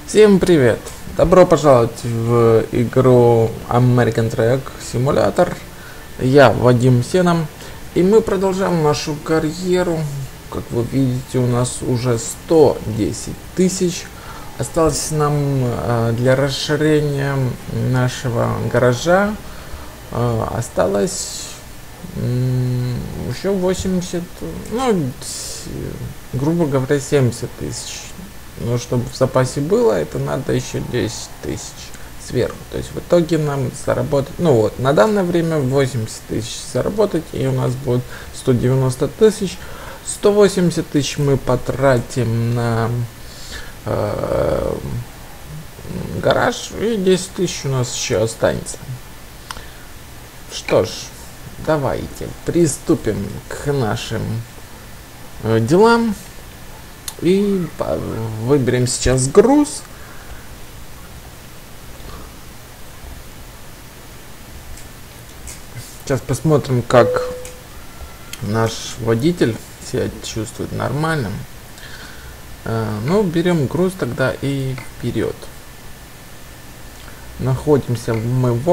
Всем привет! Добро пожаловать в игру American Truck Simulator. Я Вадим Сеном, и мы продолжаем нашу карьеру. Как вы видите, у нас уже 110 тысяч. Осталось нам для расширения нашего гаража осталось еще 80, ну, грубо говоря, 70 тысяч. Но чтобы в запасе было, это надо еще 10 тысяч сверху. То есть в итоге нам заработать, ну вот, на данное время 80 тысяч заработать, и у нас будет 190 тысяч. 180 тысяч мы потратим на гараж, и 10 тысяч у нас еще останется. Что ж, давайте приступим к нашим делам. И выберем сейчас груз. Сейчас посмотрим, как наш водитель себя чувствует нормально. Ну, берем груз тогда и вперед. Находимся мы в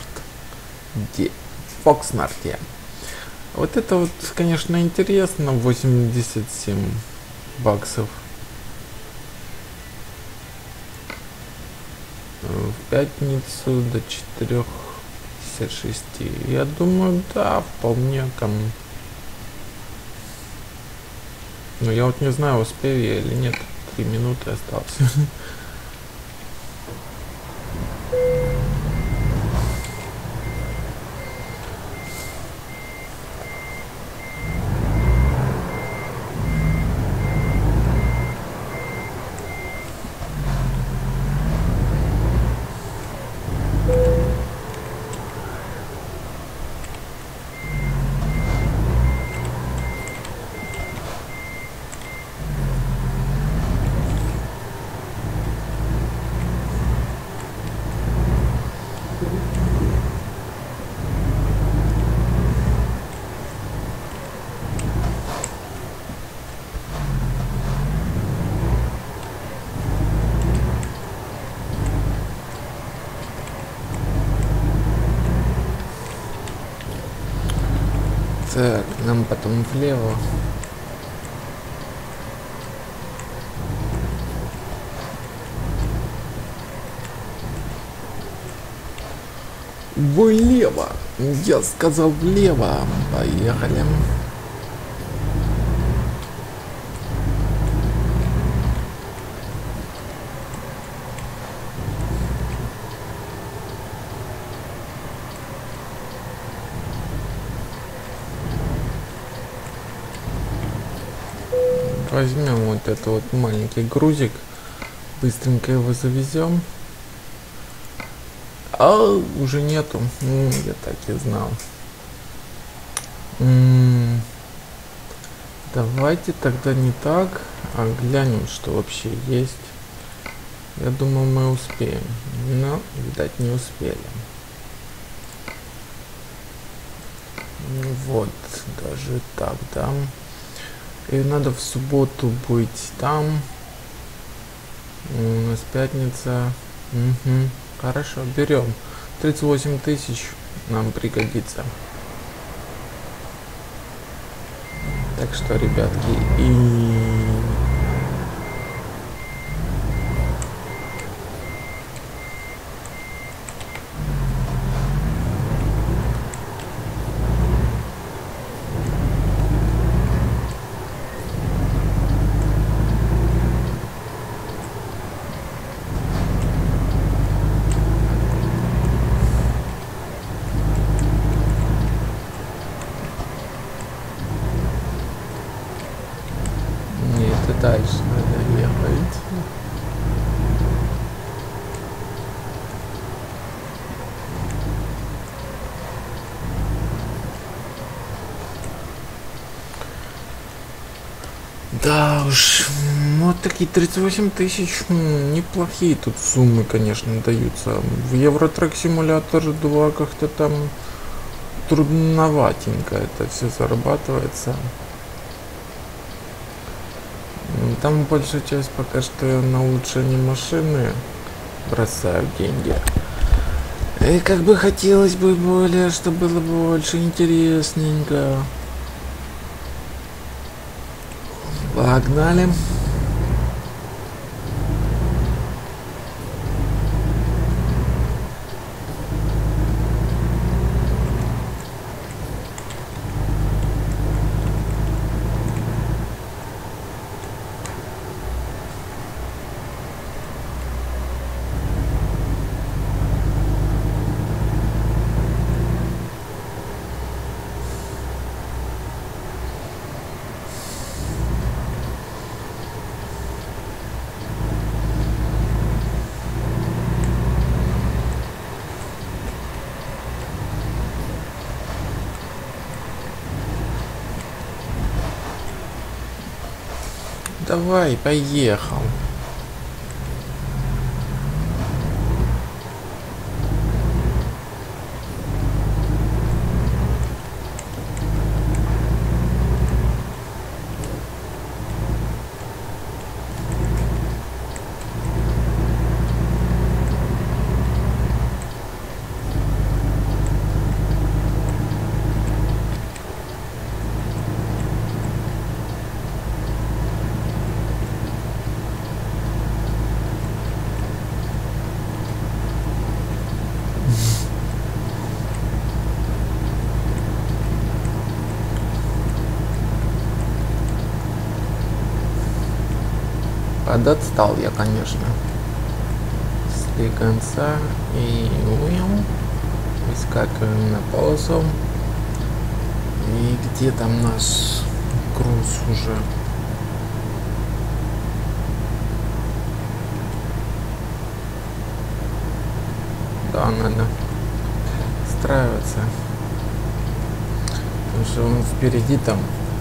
Окснарде. Вот это вот, конечно, интересно. 87 баксов в пятницу до 4:56. Я думаю, да, вполне кому. Но я вот не знаю, успею я или нет. 3 минуты осталось. Так, нам потом влево. Влево. Я сказал влево. Поехали. Возьмем вот этот вот маленький грузик, быстренько его завезем. А уже нету. Я так и знал. Давайте тогда не так, а глянем, что вообще есть. Я думал, мы успеем, но, видать, не успели. Вот, даже так, да. И надо в субботу быть там. У нас пятница. Угу. Хорошо, берем. 38 тысяч нам пригодится. Так что, ребятки, дальше надо ехать. Да уж, вот такие 38 тысяч, неплохие тут суммы, конечно, даются. В Евротрак Симулятор 2 как-то там трудноватенько это все зарабатывается. там большая часть пока что на улучшение машины бросаю деньги. И как бы хотелось бы более, чтобы было больше интересненько. Погнали. Давай, поехал. Подотстал я, конечно, слегонца и выскакиваем на полосу. И где там наш груз уже? Да, надо устраиваться, потому что он впереди там.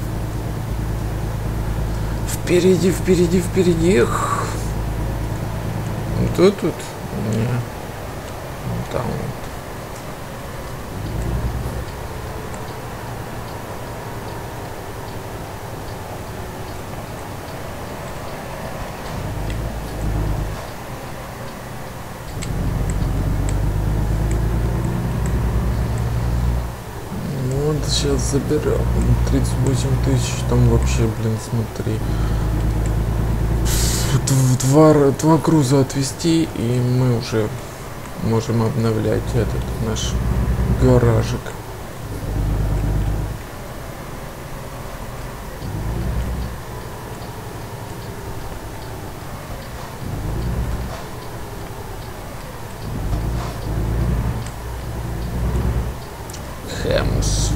Впереди. Эх. Тут? Не. Вон там вот. Вот сейчас заберем 38 тысяч, там вообще, блин, смотри. Два груза отвезти, и мы уже можем обновлять этот наш гаражик. Хэмс.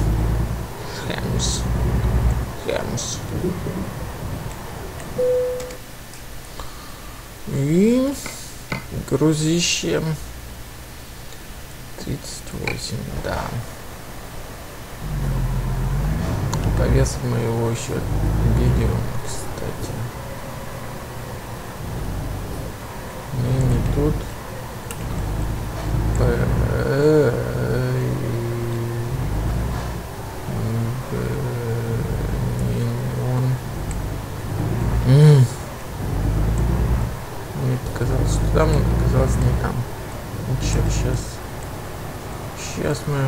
И грузище 38, да. По весу моего еще видео, кстати. Не тут. Мне показалось, что там, но показалось не там. Ничего, сейчас мы...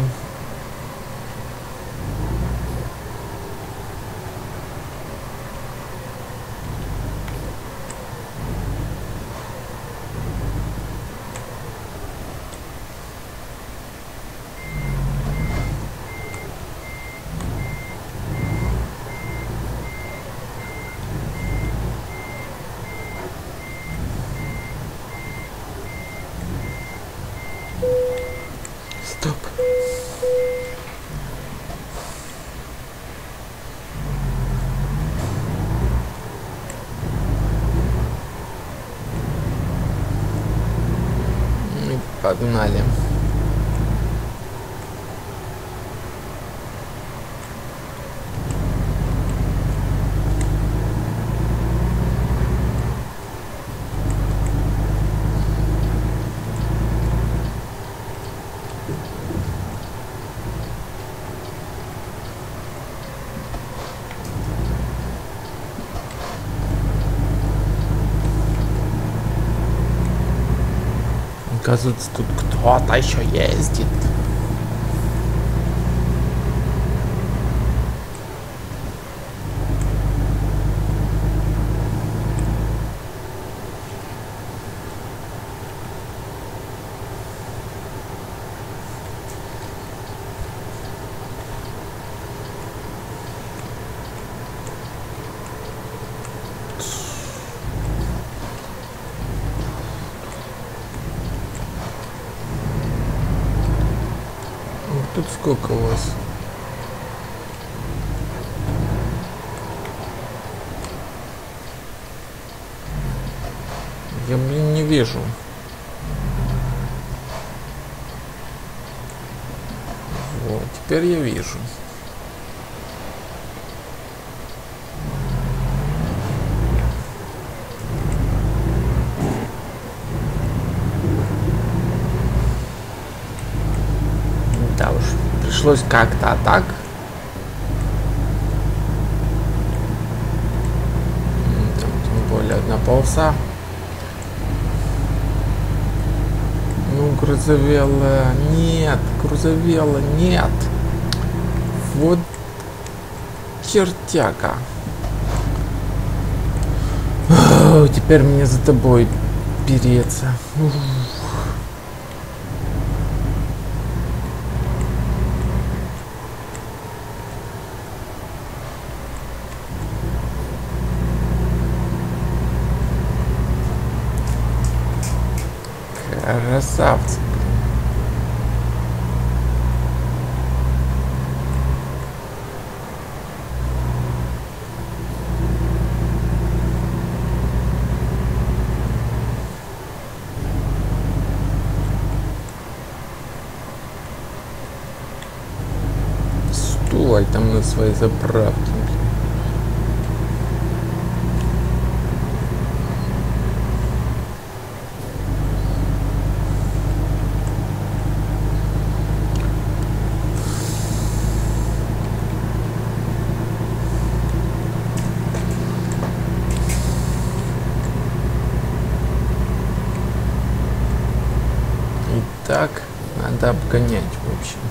Стоп. И погнали. Оказывается, тут кто-то еще ездит. Тут сколько у вас? Я, блин, не вижу. Вот, теперь я вижу. Да уж, пришлось как-то, а так. Там, тем более одна полоса. Ну, грузовела, нет, грузовела, нет. Вот чертяка. Теперь мне за тобой переться. Красавцы. Стой там на своей заправке. Так, надо обгонять, в общем.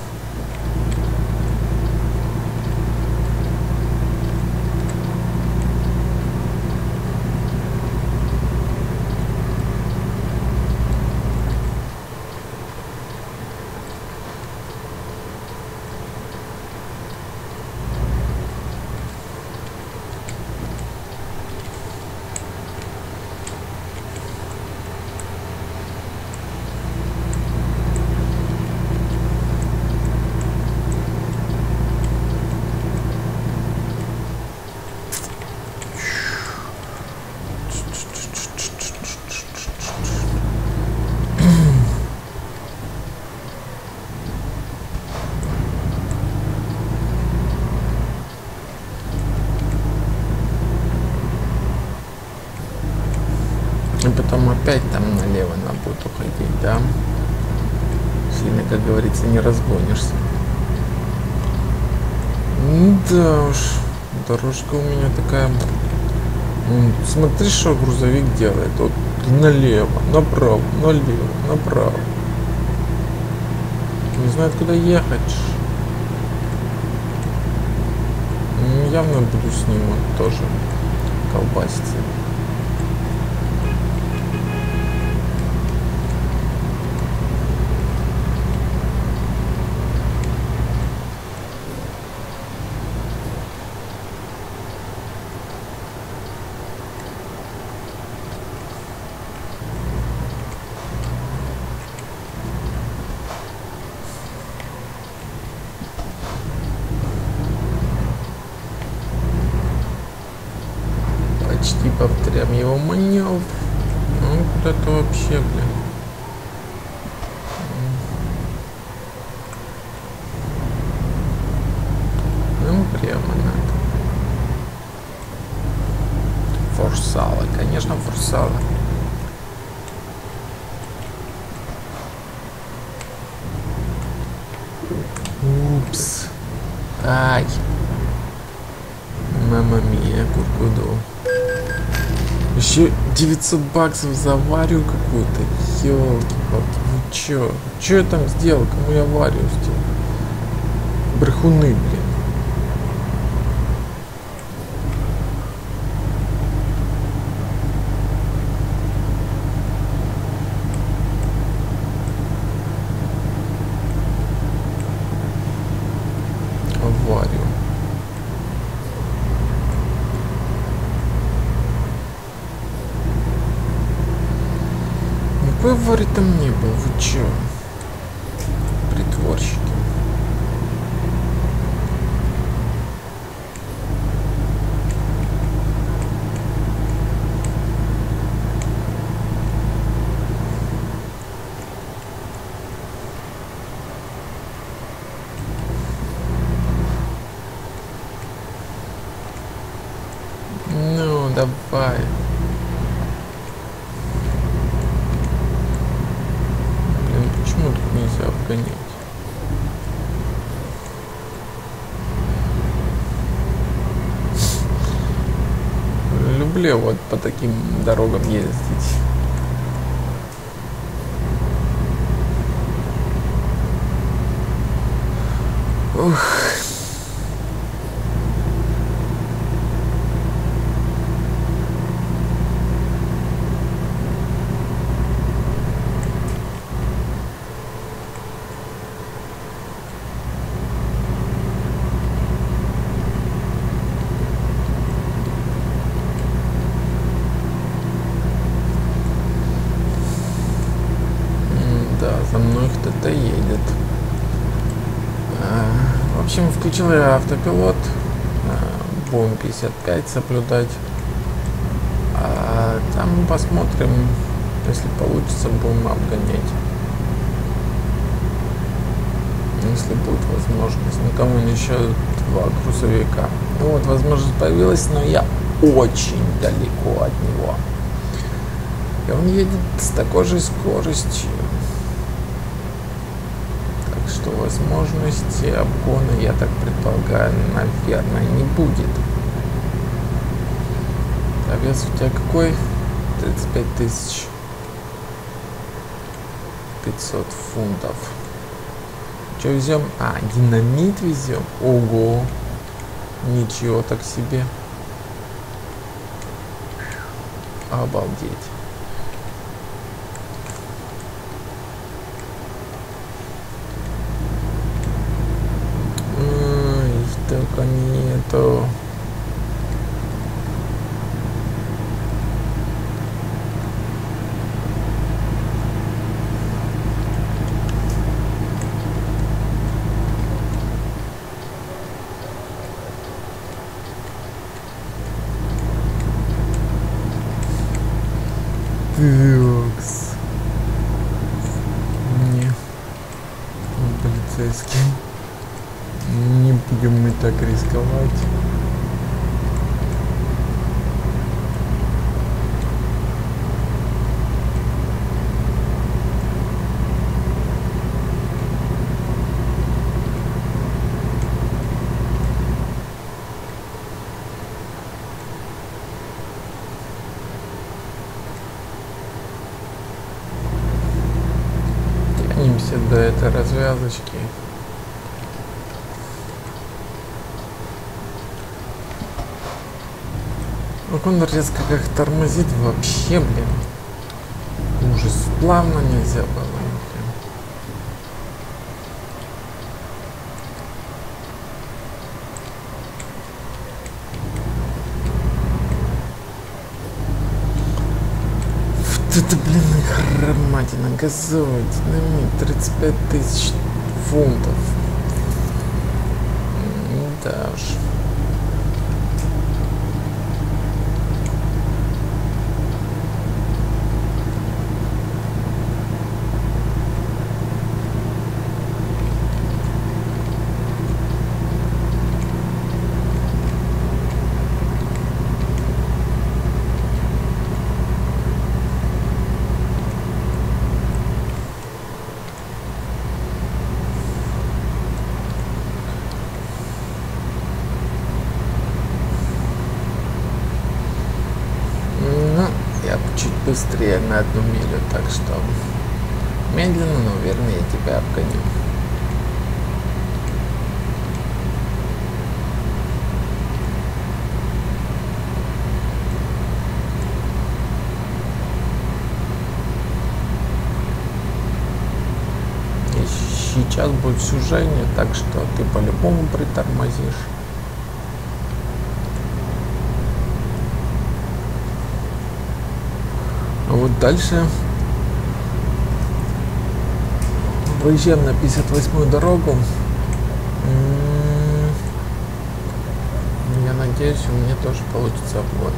И потом опять там налево надо будет уходить, да? Сильно, как говорится, не разгонишься. Да уж, дорожка у меня такая. Смотри, что грузовик делает. Вот налево, направо, налево, направо. Не знает, куда ехать. Явно буду с ним вот тоже колбаситься. Почти повторяем его маневр. Ну, куда-то вообще, блин. Ну, прямо надо. Форсала, конечно, форсала. Упс. Ай. Мама мия, куркуду. Еще 900 баксов за аварию какую-то. Ёлки-палки. Чё я там сделал? Кому я аварию сделал? Брехуны, блин. Аварию. Никакой аварии там не было. Вы чё? Притворщики. Ну, давай. Блин, почему тут нельзя обгонять? Люблю вот по таким дорогам ездить. Ух. Да, за мной кто-то едет. В общем, включил я автопилот. Будем 55 соблюдать. А там посмотрим, если получится, будем обгонять. Если будет возможность. Ну, там еще 2 грузовика. Ну вот, возможность появилась, но я очень далеко от него. И он едет с такой же скоростью. Так что возможности обгона, я так предполагаю, наверное, не будет. А вес у тебя какой? 35 500 фунтов. Что везем? Динамит везем. Ого. Ничего так себе. Обалдеть. Только нету. Тыкс. Не. Полицейский. Не будем мы так рисковать. Тянемся до этой развязочки. Вот он резко как тормозит вообще, блин. Ужас. Плавно нельзя было. Вот это, блин, хроматина. Газовый динамит. 35 тысяч фунтов. Да уж. Чуть быстрее на 1 милю, так что Медленно, но уверенно я тебя обгоню. И сейчас будет сужение, так что ты по-любому притормозишь. А вот дальше выезжаем на 58-ю дорогу. Я надеюсь, у меня тоже получится обгон.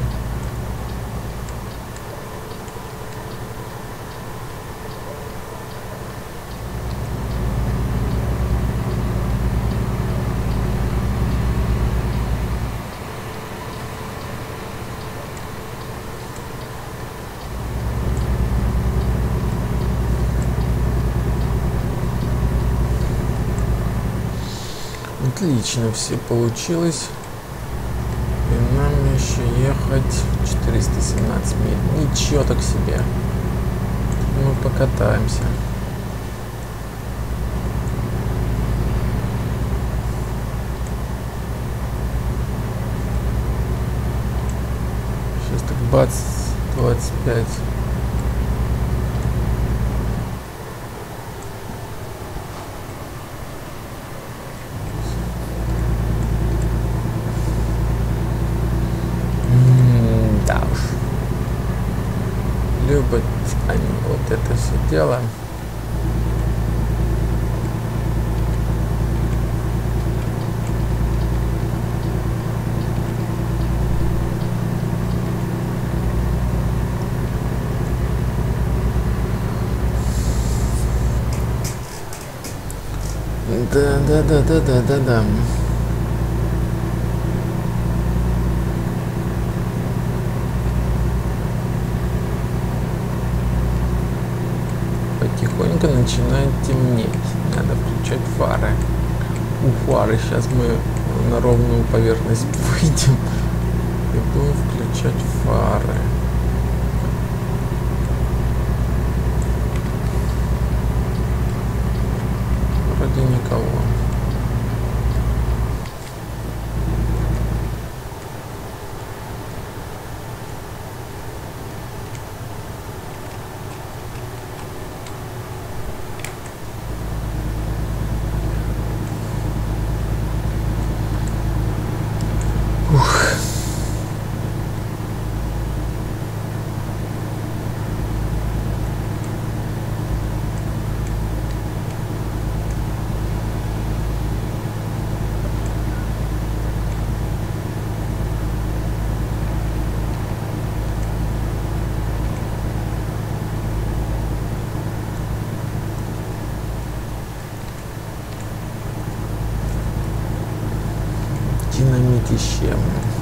Отлично все получилось. И нам еще ехать 417 миль. Ничего так себе. Мы покатаемся. Сейчас так бац, 25. Любят они вот это все дело. Да. Потихоньку начинает темнеть. Надо включать фары. У фары сейчас мы на ровную поверхность выйдем и будем включать фары. Вроде никого. Динамитище.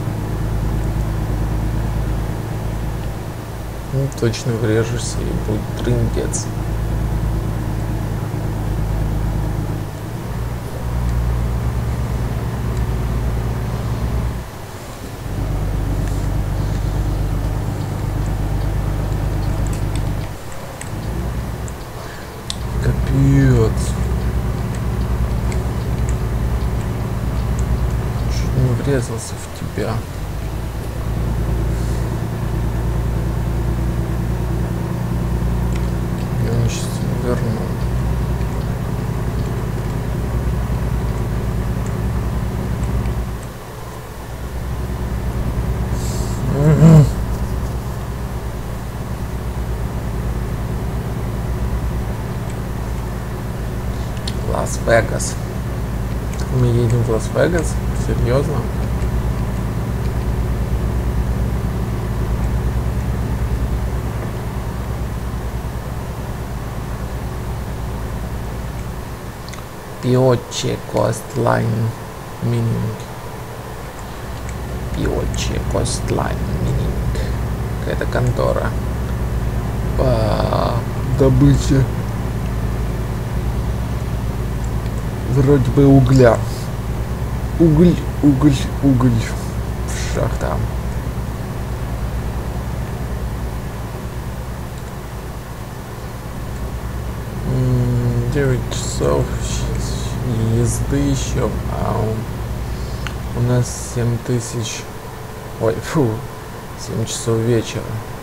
Ну, точно врежешься и будет трындец. Капец. Чуть не врезался в тебя. Я сейчас верну. Лас-Вегас. Мы едем в Лас-Вегас? Серьезно? Pioche Coastline Mining. Pioche Coastline Mining. Какая-то контора по добыче вроде бы угля. Уголь. Шахта. 9 часов езды еще, а у нас 7000, ой, фу, 7 часов вечера.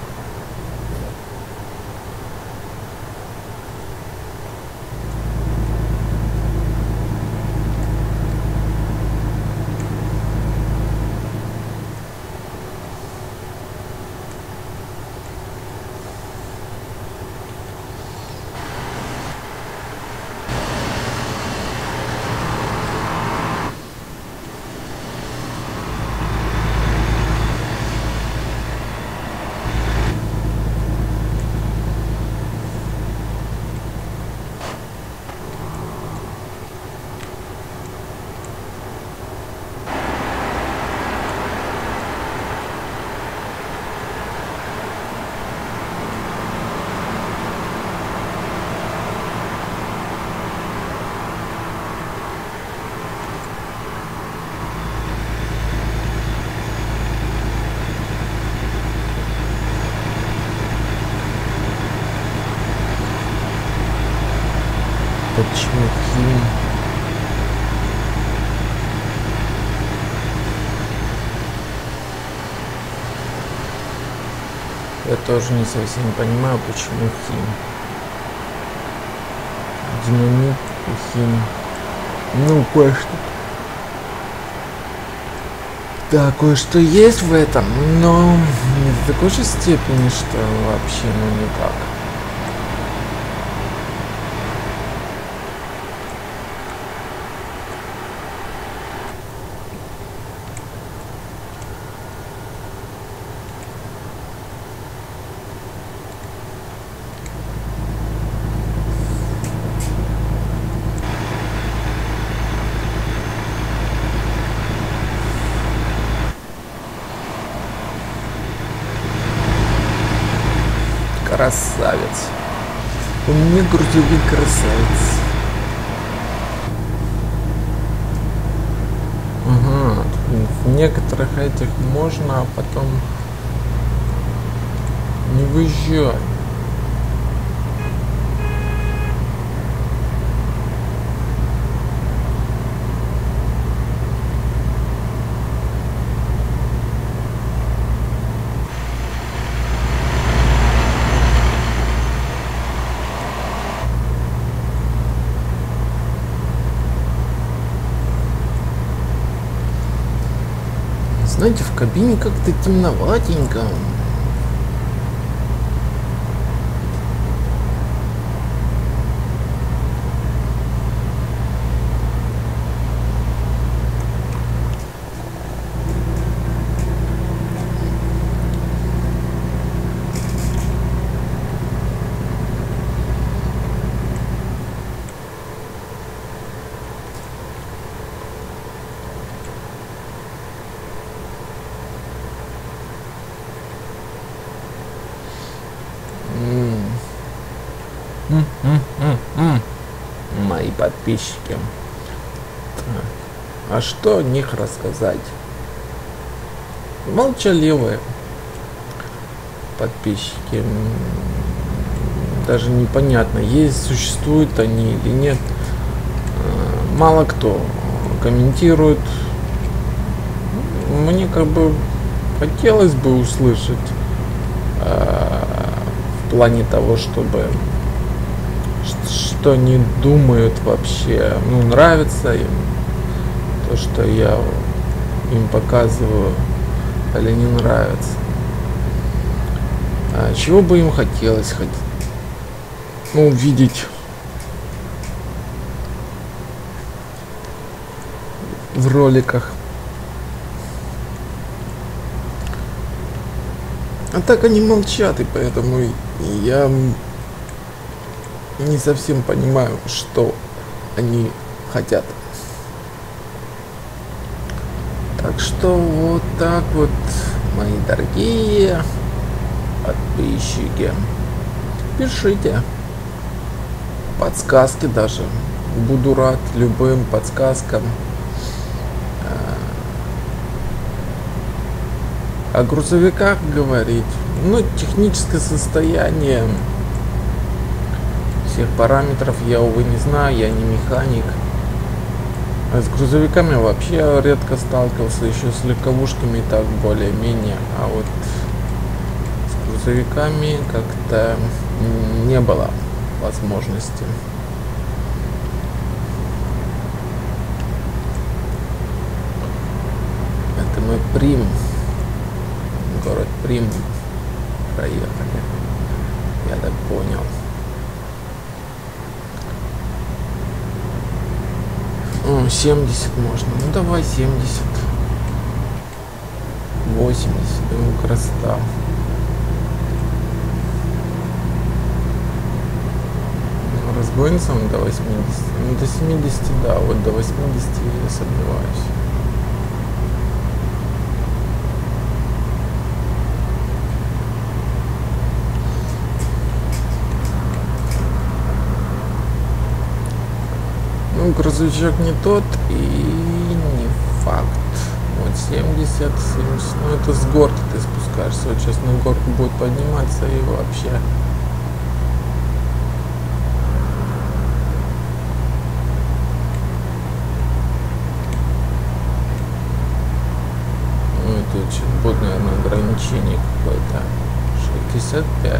Почему Хим? Я тоже не совсем понимаю, почему Хим. Динамит и Хим. Ну, кое-что. Да, кое-что есть в этом, но не до такой же степени, что вообще никак. Красавец. У меня грузовик красавец. Ага. В некоторых этих можно, а потом не выезжай. Знаете, в кабине как-то темноватенько. Мои подписчики. А что о них рассказать? Молчаливые подписчики. Даже непонятно, существуют они или нет. Мало кто комментирует. Мне как бы хотелось бы услышать в плане того, чтобы что они думают вообще, ну, нравится им то, что я им показываю, или не нравится. Чего бы им хотелось увидеть в роликах. А так они молчат, и поэтому я не совсем понимаю, что они хотят. Так что вот так вот, мои дорогие подписчики, пишите подсказки даже. Буду рад любым подсказкам. О грузовиках говорить. Ну, техническое состояние всех параметров я, увы, не знаю, я не механик. А с грузовиками вообще редко сталкивался, еще с легковушками так более-менее, а вот с грузовиками как-то не было возможности. Это мы Прим, город Прим проехали, я так понял. О, 70 можно, ну давай 70, 80, ну красота. Разгонится он до 80, ну до 70, да, вот до 80 я сомневаюсь. Ну, грузовичок не тот и не факт. Вот 70, 70, ну это с горки ты спускаешься. Вот сейчас на горку будет подниматься и вообще. Ну и тут сейчас будет, наверное, ограничение какое-то. 65.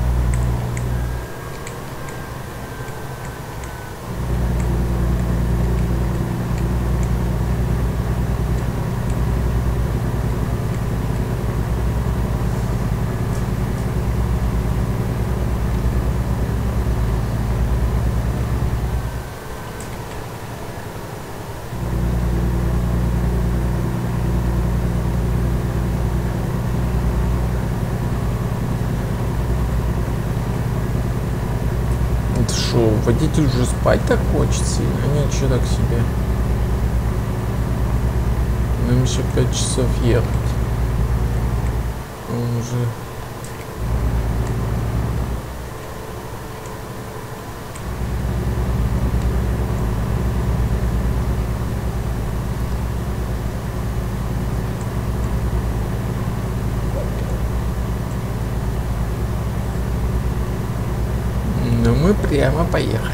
Водитель уже спать так хочет сильно, а ничего так себе. Нам еще 5 часов ехать. Он уже... Но мы прямо поехали.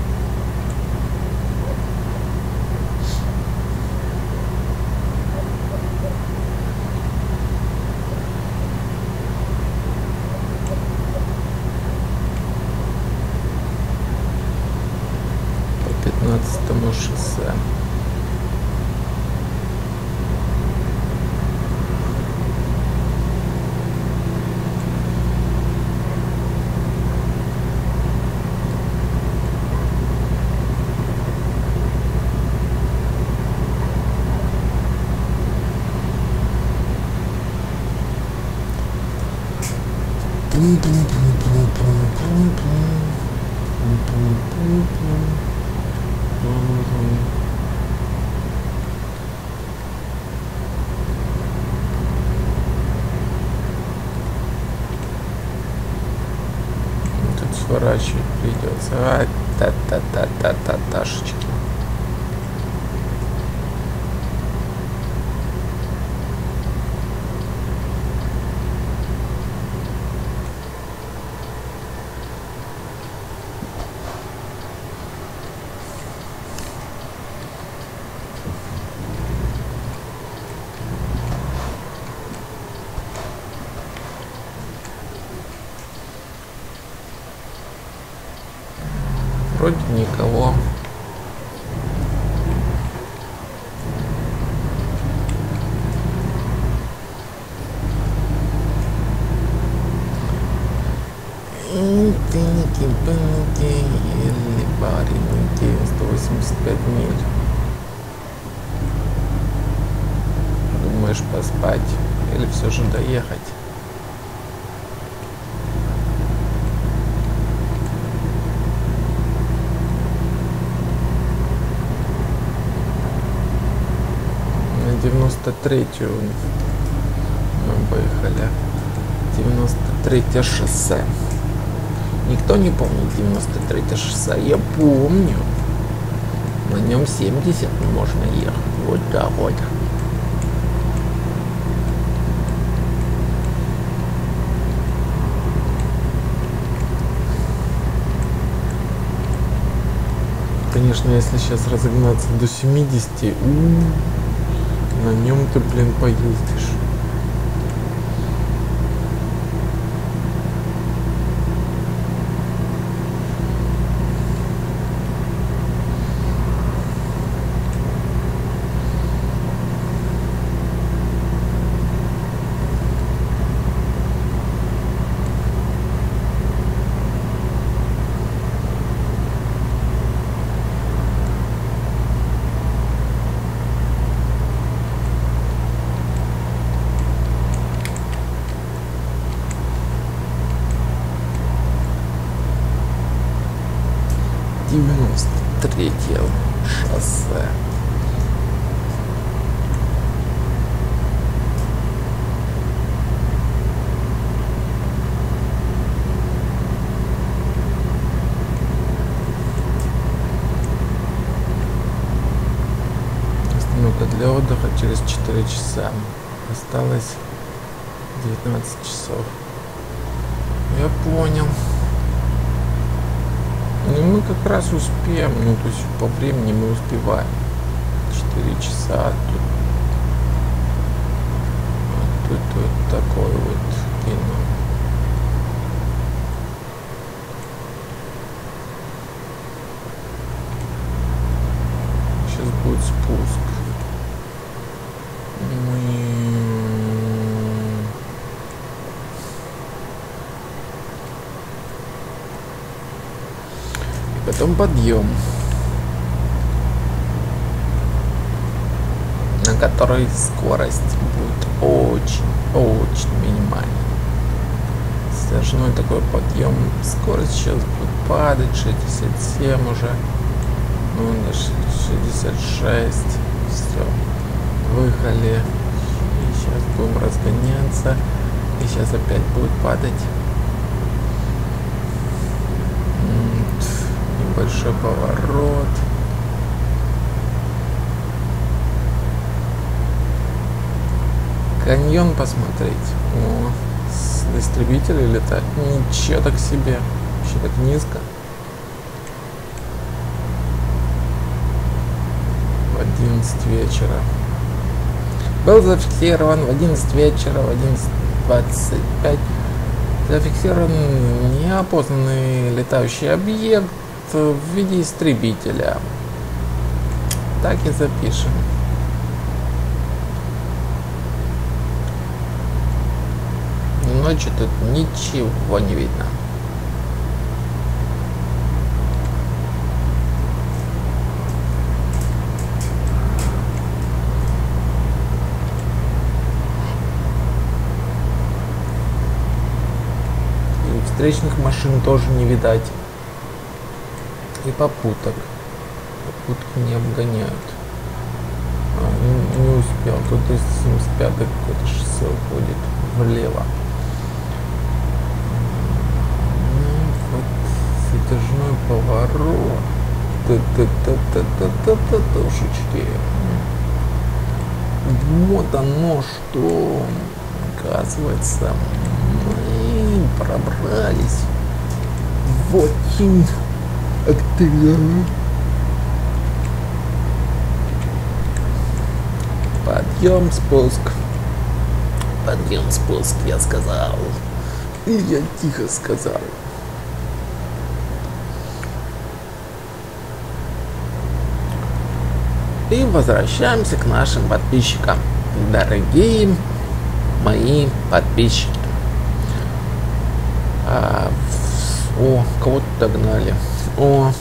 По 15-му шоссе. Тут сворачивать придется. А, та-та-та-та-та-ташечки. Вроде никого. Тыники-пыники, или пареники, 185 миль. Думаешь поспать или все же доехать? На 93-ю мы поехали. 93-е шоссе. Никто не помнит 93-е шоссе. Я помню. На нем 70 можно ехать. Вот да, вот. Конечно, если сейчас разогнаться до 70, на нем ты, блин, поездишь. Третье шоссе. Остановка для отдыха через 4 часа. Осталось 19 часов. Я понял. Ну, мы как раз успеем, ну, то есть по времени мы успеваем. 4 часа тут вот такой вот кино. Сейчас будет спуск. Потом подъем, на которой скорость будет очень минимальной. Затяжной такой подъем, скорость сейчас будет падать, 67 уже, ну даже 66, все, выехали, и сейчас будем разгоняться, и сейчас опять будет падать. Большой поворот. Каньон посмотреть. О, с истребителя летать. Ничего так себе. Вообще так низко. В 11 вечера. Был зафиксирован в 11 вечера, в 11:25. Зафиксирован неопознанный летающий объект в виде истребителя. Так и запишем. Ночью тут ничего не видно. И встречных машин тоже не видать. И попуток. Попутки не обгоняют. Не успел. Тут из 75 какое-то шоссе уходит влево. Ну, вот затяжной поворот. Тушечки. Вот оно что. Оказывается, мы пробрались в очень подъем, спуск. Подъем, спуск, я сказал. Или я тихо сказал. И возвращаемся к нашим подписчикам. Дорогие мои подписчики. О, кого-то догнали. О.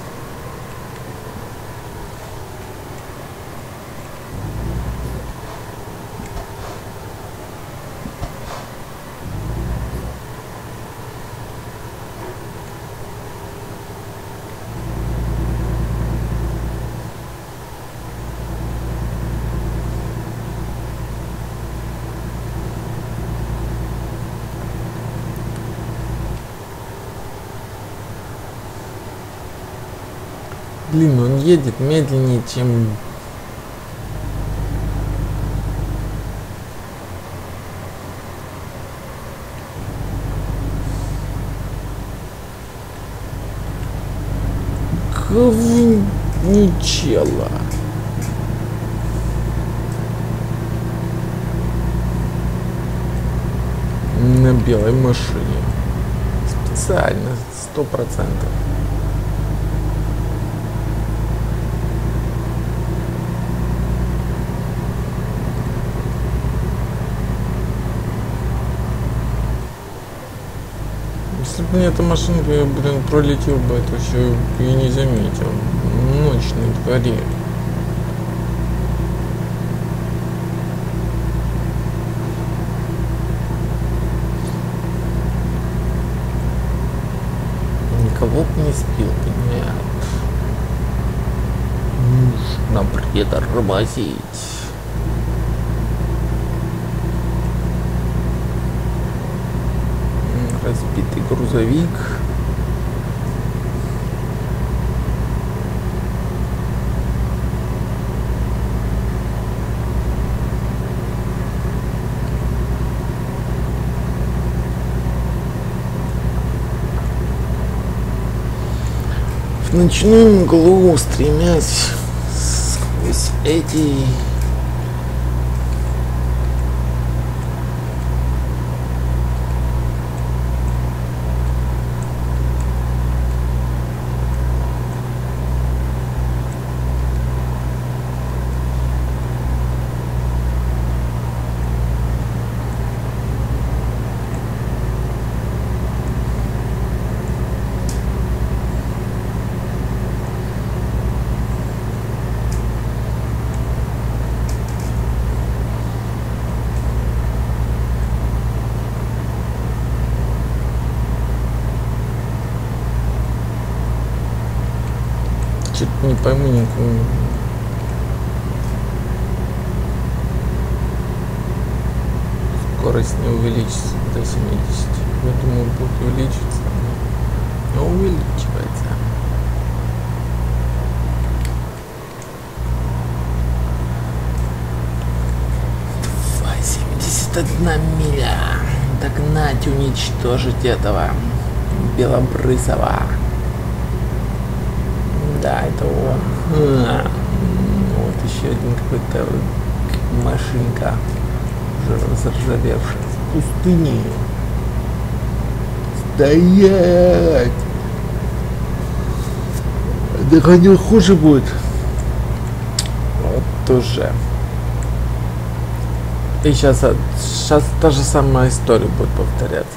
Блин, он едет медленнее, чем... говнючела. На белой машине. Специально, 100%. Если бы не эта машинка, я, блин, пролетел бы это все и не заметил. Ночь на дворе. Никого бы не сбил бы, нет. Нужно притормозить. Разбитый грузовик. В ночном углу, стремясь сквозь эти что-то не пойму никакую. Скорость не увеличится до 70. Я думаю, будет увеличиться, но увеличивается. 71 миля. Догнать, уничтожить этого белобрысого. Да, это он. Вот еще один какой-то машинка, уже заржавевшая, в пустыне. Стоять! Догоню, хуже будет. Вот тоже. И сейчас та же самая история будет повторяться.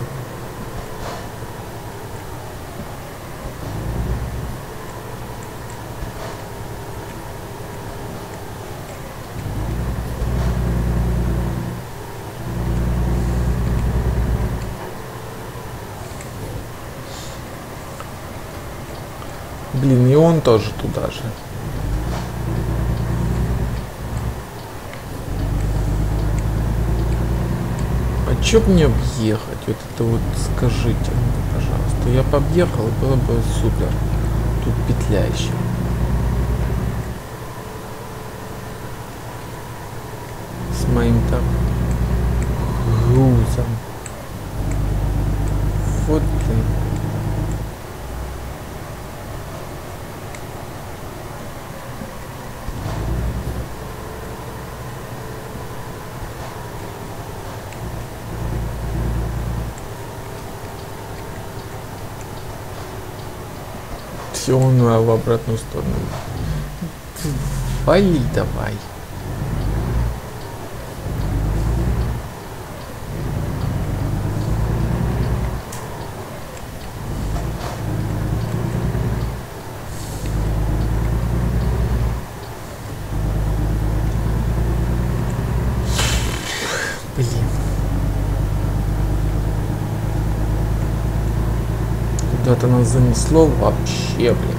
Блин, и он тоже туда же. А чё мне объехать? Вот это вот скажите мне, пожалуйста. Я бы объехал, было бы супер. Тут петля еще. С моим так грузом. Вот блин. Все, он в обратную сторону. Вали давай. Блин. Куда-то нас занесло вообще, блин.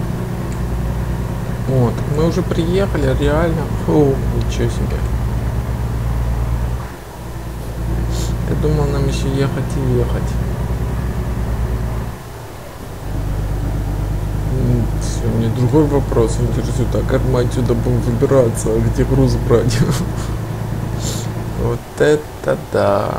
Вот, мы уже приехали, реально. Фу, ничего себе. Я думал, нам еще ехать и ехать. Все, мне другой вопрос интересует. А как мы отсюда будем выбираться? А где груз брать? Вот это да.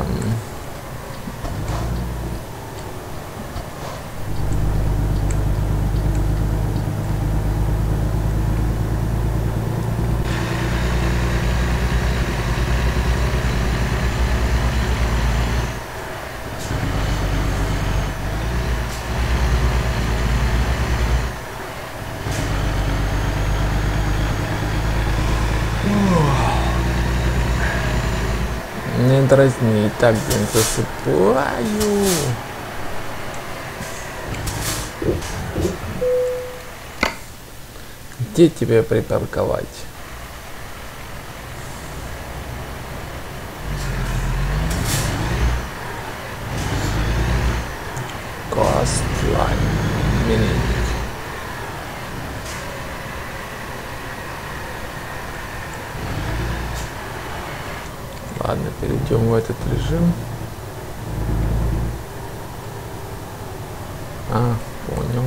дразни. Так, блин, засыпаю. Где тебя припарковать? Coastline. Ладно, перейдем в этот режим. Понял.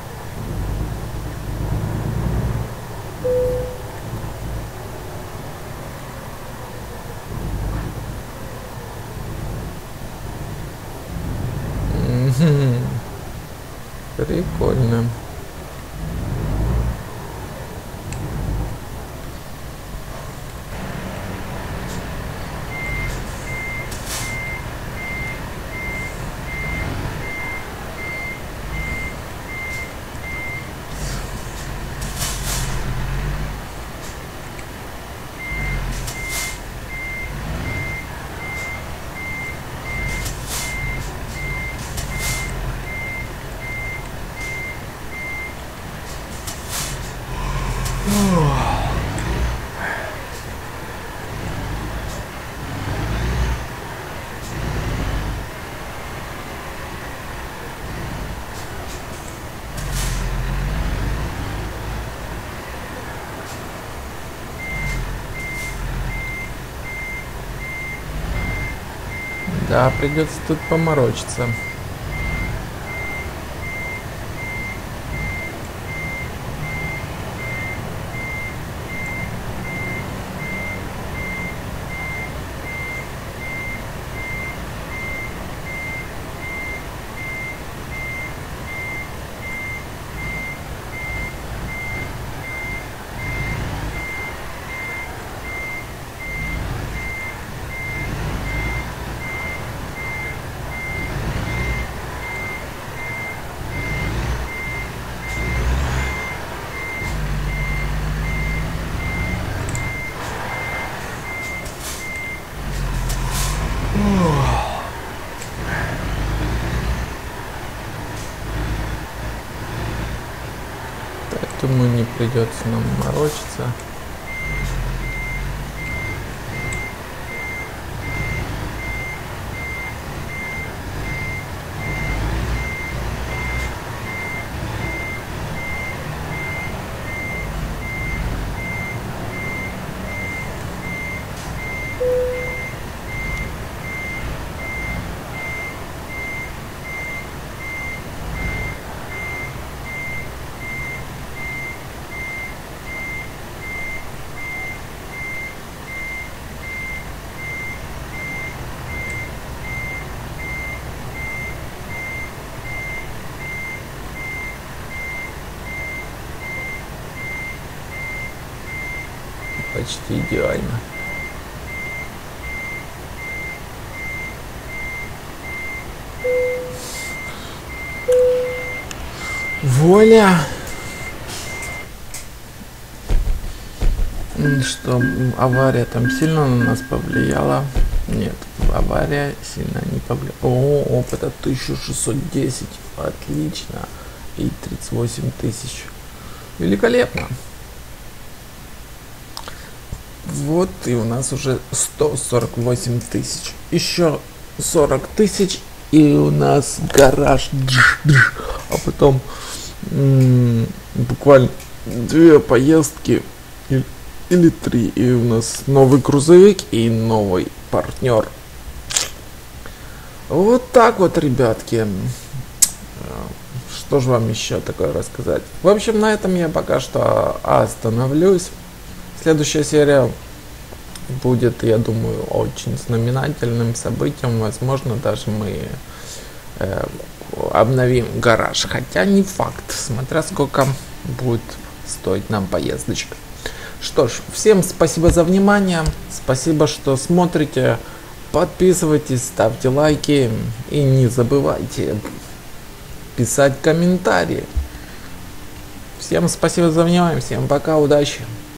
Прикольно. Да, придется тут поморочиться. Думаю, не придется нам морочиться. Почти идеально. Воля. Что, авария там сильно на нас повлияла? Нет, авария сильно не повлияла. О, опыта 1610. Отлично. И 38 тысяч. Великолепно. Вот и у нас уже 148 тысяч. Еще 40 тысяч и у нас гараж. А потом буквально 2 поездки или 3. И у нас новый грузовик и новый партнер. Вот так вот, ребятки. Что же вам еще такое рассказать? В общем, на этом я пока что остановлюсь. Следующая серия будет, я думаю, очень знаменательным событием. Возможно, даже мы обновим гараж. Хотя не факт, смотря сколько будет стоить нам поездочка. Что ж, всем спасибо за внимание. Спасибо, что смотрите. Подписывайтесь, ставьте лайки. И не забывайте писать комментарии. Всем спасибо за внимание. Всем пока, удачи.